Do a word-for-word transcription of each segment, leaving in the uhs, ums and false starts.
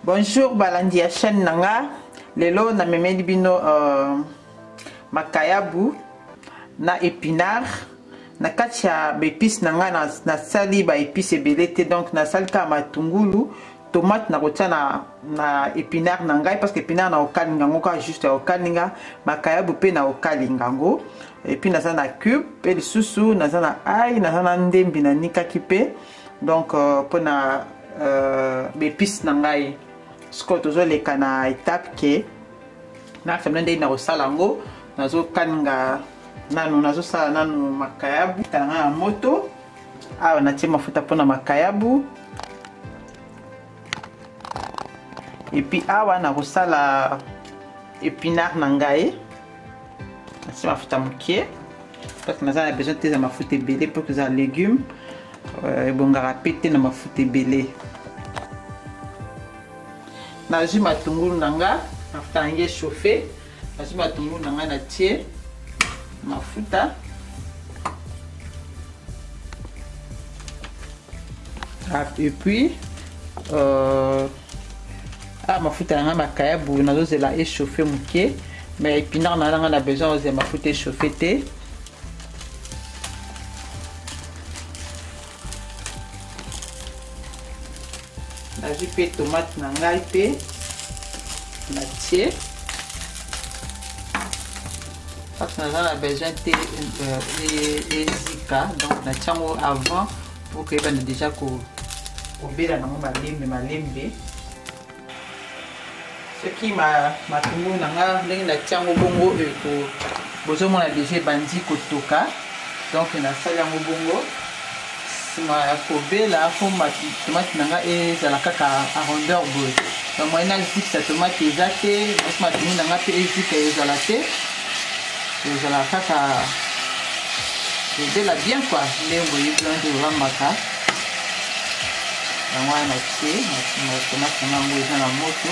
Bonjour balandi ya chaîne nanga. Lelo na memeli bino euh, makayabu na épinard na kati ya ba épices nanga na, na sali ba épices ebele te, donc na sali ka matungulu tomate na kotia na na épinard nanga parce que épinard na okalinga ngo ka juste okalinga makayabu pe na okalinga ngo et puis na za na cube pe lisusu na za na ail na za na ndembi na nikaki pe, donc euh, pour na euh, ba épices nanga siko tozoleka na étape ke na famille ndenge na kosala ngo nazokaninga nanu nazosala nanu makayabu talanga ya moto awa natie mafuta mpona makayabu et puis awa nakosala épinard na ngai natie mafuta mokie parce que naza na besoin te za mafuta ebele mpo kozala légume ebongaka pe te na mafuta ebele. Nazwi matungulu nanga mafuta nangi échauffé, nazwi matungulu nanga natie mafuta et puis euh, ah mafuta nanga makayabu nazozela échauffé moke, mais épinard nanga na besoin ozela mafuta échauffé te. Nazwi pe tomate na ngai pe natie parce que naza na besoin te ezika, donc natie yango avant pour koyebana déjà kobela nango malembe malembe. Soki matungulu na nga ndenge natie yango bongo bozomona déjà ebandi kotoka, donc nasali yango bongo ma kobela fo tomate nanga ezala kaka a rondeur boye, donc moi nazikisa tomate eza te, matungulu nanga pe ezika ezala te, ezala kaka ebela bien quoi ndenge boye plante olambaka yango wana natie tomate nanga yango eza na moto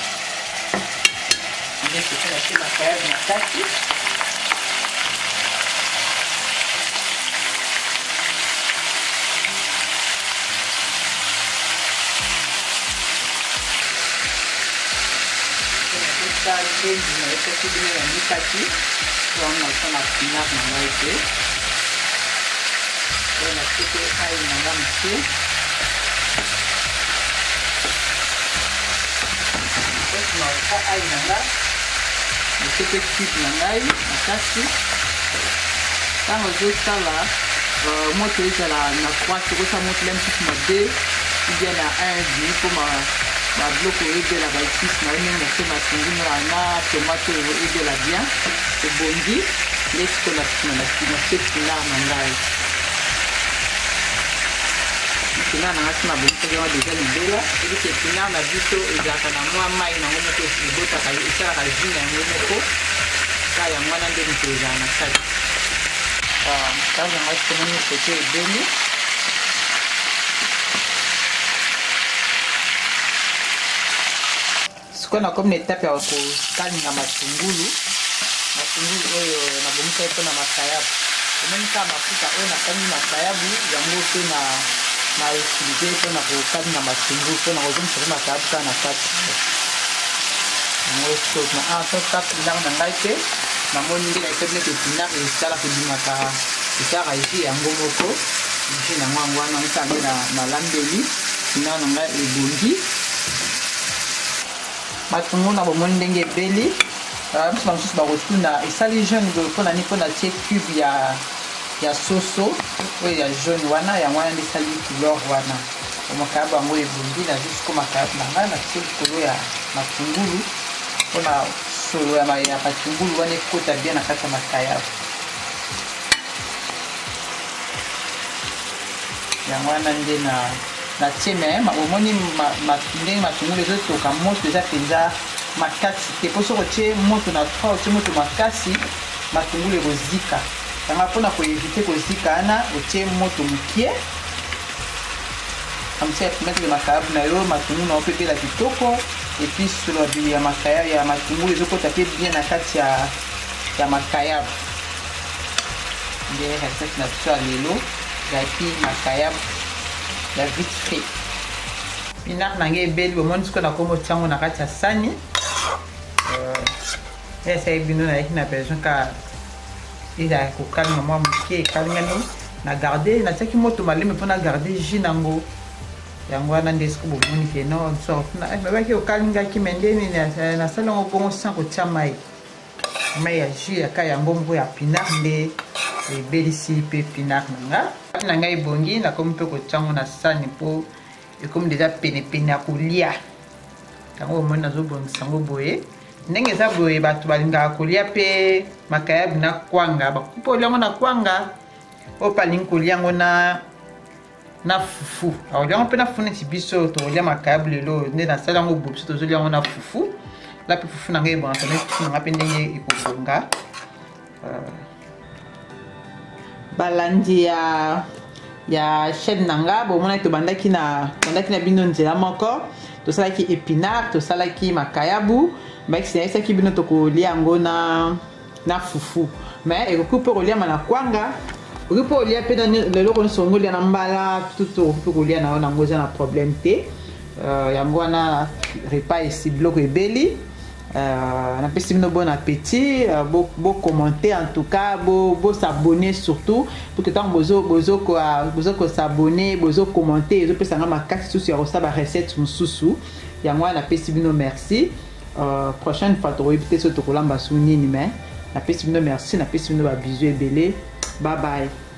nde soki natie makayabu na kati. Ndembi na ekaki bino ya mikaki wana nasala pinard na ngai te, oyo natie pe ail na nga moke, soki naoka ail na nga natie pe cube na ngai na kati. Ntango ozosala moto ezala na croise okosala moto le mosusu mabe ubien na un demi mpo babiloko ebela baépice na yo ndenge natie matungulu na tomate oyo ebela bien ebongi nde sikoyo natie pinard na ngai. Pinard na nga sima bonisaki yango deja libela ebike pinard na biso ezalaka na mwa mai nango moko ebotaka esalaka jus na yango moko ka yango wana nde moto ezala na kati. Kaza yango sikomoni kote ebeli sikoyo nakomi na etape ya kokalinga matungulu matungulu oyo nabongisaki mpona makayabu. omoni kaka mafuta oyo nakani makayabu yango mpe na utilize mpona kokalinga matungulu mpona kozomisa mpe makayabu kaka na kati yango soka pinard na ngai mpe namoni nde na etape nete pinard esalaka ebimaka esalaka jus yango moko jus nango yango wana ntange nalambeli pinard na ngai ebongi. Matungulu na bomoni ndenge ebeli biso bamosusu bakotuna esali jaune boye mpona nini mpona tie cube ya ya soso oyo ya jaune wana yango wana nde esali couleur wana makayabu yango ebongi. nazwi siko makayabu na ngai natie likolo ya matungulu mpona solo ya matungulu wana ekota bien na kati ya makayabu yango wana nde na natie me omoni ndenge matungulu ezotoka moto eza mpenza makasi te, mpo soki otie moto na trois otie moto makasi matungulu ekozika yango mpona koevite kozika wana otie moto mokie amisi apimetele makayabu na yo matungulu na yo mpe ebela kitoko epuis solo ya makayabu ya matungulu ezokota pe bien na kati ya makayabu. Nde recette na biso ya lelo ezalaki makayabu ya vite fait. épinard nange ebeli bomoni siko na kombo tiango na kati ya sani esa ebino na yaki na besoin ka eza kokalinga mwa moke ekalingami na garde natiaki moto maleme mpona garde jus nango yango wana nde siko bomoni ke non sorte mebaki okalingaki me nde nini nasali yango bongo sans kotia mai mai ya jus yaka yango moko ya pinard nde ebelisi mpe pinard nanga na ngai ebongi nakomi mpe kotia yango na sani mpo ekomi deja penepene ya kolia yango omoni nazobongisa yango boye ndenge eza boye bato balingaka kolia mpe makayabu na kwanga bakupa olia yango na kwanga oyo palingi kolia yango na na fufu aolia yango mpe na fufu neti biso tokolia makayabu lelo nde nasali yango boye biso tozolia yango na fufu la mpe fufu nanga ebongaka me fufu nanga mpe ndenge ekobonga balandi ya ya chaîne nanga bomona tobandaki na tobandaki na bino nzela moko tosalaki épinard tosalaki makayabu bakisaki bino tokolia yango na na fufu mais ekoki mpe koliama na kwanga okoki mpe kolia mpe leloko nyonso ongo olia na mbala tutu okoki mpe kolia na yo nango eza na problème te yango wana repas esi biloko ebeli napesi bino bon appétit beau commenter en tout cas beau s'abonner surtout pour que tant bozo bozo bozo ko s'abonner bozo commenter ezopesa nga makasi susu ya kosala ba recette mosusu yango wana napesi bino merci prochaine fois tokoyebi te so tokolamba su nini mais napesi bino merci napesi bino ba bisous ebele bye bye.